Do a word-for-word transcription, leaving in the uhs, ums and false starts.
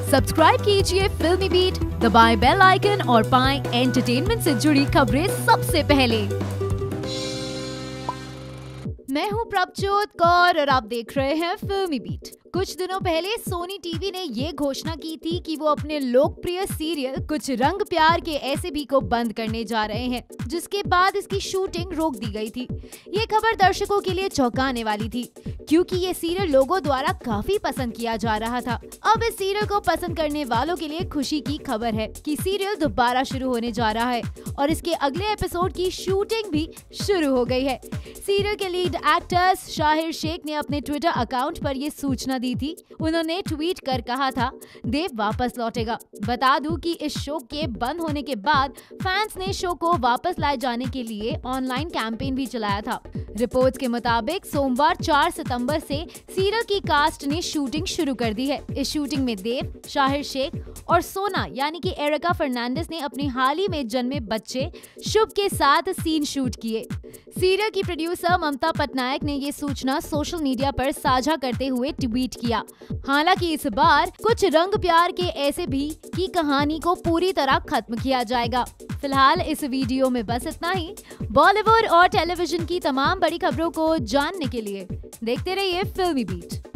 Subscribe कीजिए फिल्मी beat, दबाएं बेल आइकन और पाएं एंटरटेनमेंट से जुड़ी खबरें सबसे पहले। मैं हूं प्रभजोत कौर और आप देख रहे हैं फिल्मी बीट। कुछ दिनों पहले सोनी टीवी ने ये घोषणा की थी कि वो अपने लोकप्रिय सीरियल कुछ रंग प्यार के ऐसे भी को बंद करने जा रहे हैं, जिसके बाद इसकी शूटिंग रोक दी गई थी। ये खबर दर्शकों के लिए चौंकाने वाली थी, क्योंकि ये सीरियल लोगों द्वारा काफी पसंद किया जा रहा था। अब इस सीरियल को पसंद करने वालों के लिए खुशी की खबर है कि सीरियल दोबारा शुरू होने जा रहा है और इसके अगले एपिसोड की शूटिंग भी शुरू हो गई है। सीरियल के लीड एक्टर्स शाहिर शेख ने अपने ट्विटर अकाउंट पर ये सूचना दी थी। उन्होंने ट्वीट कर कहा था, देव वापस लौटेगा। बता दूं कि इस शो के बंद होने के बाद फैंस ने शो को वापस लाए जाने के लिए ऑनलाइन कैंपेन भी चलाया था। रिपोर्ट्स के मुताबिक सोमवार चार सितंबर से सीरियल की कास्ट ने शूटिंग शुरू कर दी है। इस शूटिंग में देव, शाहिर शेख और सोना यानी कि एरिका फर्नांडिस ने अपनी हाल ही में जन्मे बच्चे शुभ के साथ सीन शूट किए। सीरियल की प्रोड्यूसर ममता पटनायक ने ये सूचना सोशल मीडिया पर साझा करते हुए ट्वीट किया। हालांकि इस बार कुछ रंग प्यार के ऐसे भी की कहानी को पूरी तरह खत्म किया जाएगा। फिलहाल इस वीडियो में बस इतना ही। बॉलीवुड और टेलीविजन की तमाम बड़ी खबरों को जानने के लिए देखते रहिए फिल्मी बीट।